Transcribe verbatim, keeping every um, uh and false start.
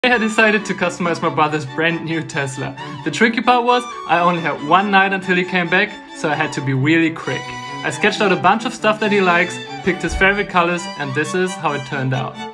I decided to customize my brother's brand new Tesla. The tricky part was I only had one night until he came back, so I had to be really quick. I sketched out a bunch of stuff that he likes, picked his favorite colors, and this is how it turned out.